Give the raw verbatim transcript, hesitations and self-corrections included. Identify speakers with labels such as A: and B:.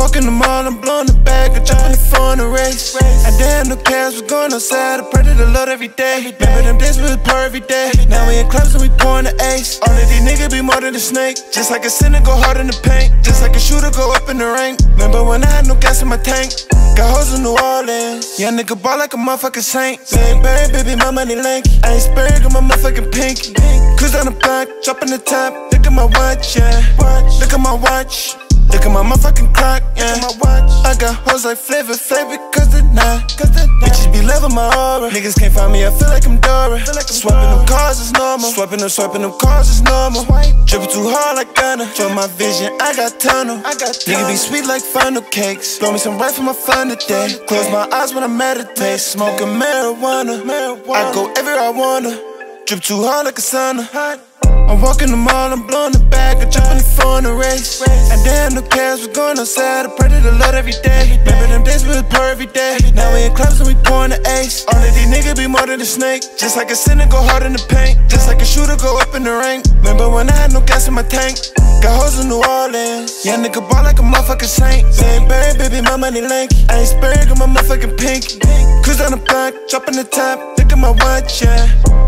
A: walk in the mall, I'm blowing the bag, I jump in the phone and race. I damn no cares, was going outside, I pray to the Lord every day. Remember them days we was poor every day. Now we in clubs and we pouring the ace. All of these niggas be more than a snake. Just like a sinner go hard in the paint. Just like a shooter go up in the rank. Remember when I had no gas in my tank? Got hoes in New Orleans. Young nigga ball like a motherfucking saint. Bang bang, baby, my money lanky. I ain't sparing, got my motherfucking pinky. Cruise on the block, drop in the top. Look at my watch, yeah. Look at my watch. Look at my motherfucking clock, yeah. My watch. I got hoes like Flavor Flav because they're not. Cause they're not. Bitches be loving my aura. Niggas can't find me, I feel like I'm Dora. Like swiping them cars is normal. Swiping them, swiping them cars is normal. Dripping too hard like Gunna. For my vision, I got tunnel. I got Nigga be sweet like funnel cakes. Blow me some right from my fun today. Close my eyes when I meditate. Smoking marijuana. I go everywhere I wanna. Drip too hard like a sauna. I'm walking the mall, I'm blowing the bag, I jump in the phone and race. I damn no cares, was going outside, I pray to the Lord every day. Remember them days we was poor every day. Now we in clubs and we pouring the ace. All of these niggas be more than a snake. Just like a sinner go hard in the paint. Just like a shooter go up in the rank. Remember when I had no gas in my tank? Got hoes in New Orleans. Young nigga ball like a motherfucking saint. Bang bang, baby, my money lanky. I ain't sparing, got my motherfucking pinky. Cruise on the block, drop in the top. Look at my watch, yeah.